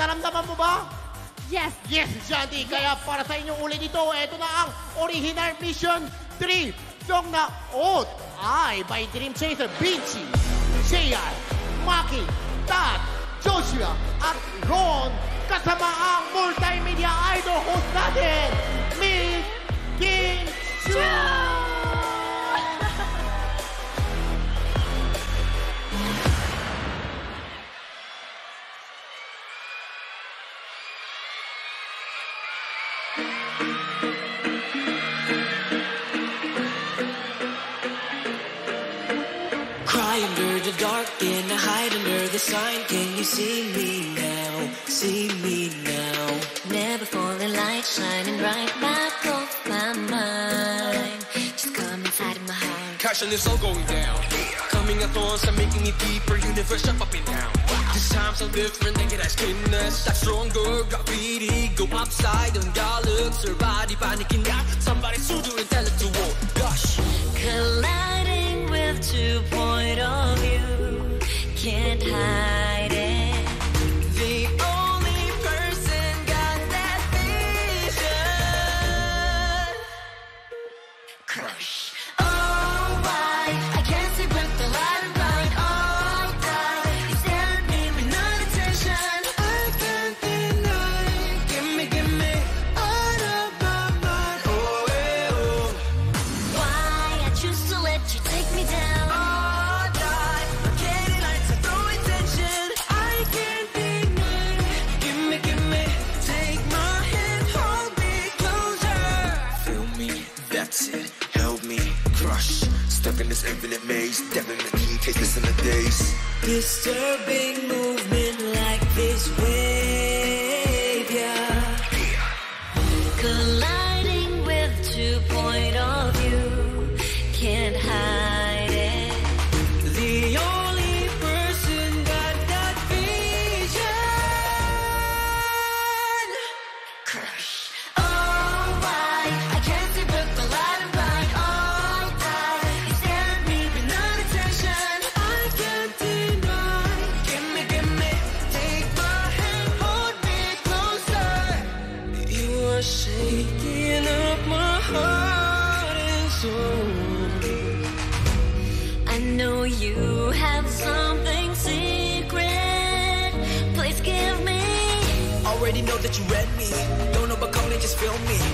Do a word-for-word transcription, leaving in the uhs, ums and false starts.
naramdaman mo ba? Yes. Yes, Shanti. Kaya para sa inyong uli dito, ito na ang original Mission three. Song na Oat ay by Dream Chaser, Vinci, J R, Maki, Tad, Joshua, at Ron. Kasama ang multimedia idol host natin, Miss King Chiu! Cry under the dark and I hide under the sign. Can you see me now? See me now. Never falling light shining right back off my mind. Just come inside of my heart. Passion is all going down. Coming at once and making me deeper. Universe up, up and down. This time so different. Naked as skinless. That stronger. Graffiti. Go upside on galaxies. Her body panicking down. Somebody so do and tell it to war. Gosh. Colliding with two point of view. Can't hide it. The only person got that vision. Crush. Oh, why? I can't sleep with the light and blind. Oh, God. You stare at me with no attention. I can't deny it. Give me, give me out of my mind. Oh, eh, oh. Why? I choose to let you take me down. Oh, die. Forgetting lights and throwing tension. I can't deny it. Give me, give me. Take my hand, hold me closer. Feel me, that's it. Help me, crush. Stuck in this infinite maze. Definitely taste this in the days. Disturbing movement like this wave, yeah. Colliding with two point of view. Can't hide it. The only person got that vision. Crush. Oh, why? I can't see with the light and blind. Oh, God. You stare at me with no attention. I can't deny. Give me, give me. Take my hand, hold me closer. You are shaking up my heart and soul. I know you have something secret. Please give me. Already know that you read me. Don't know but come and just feel me.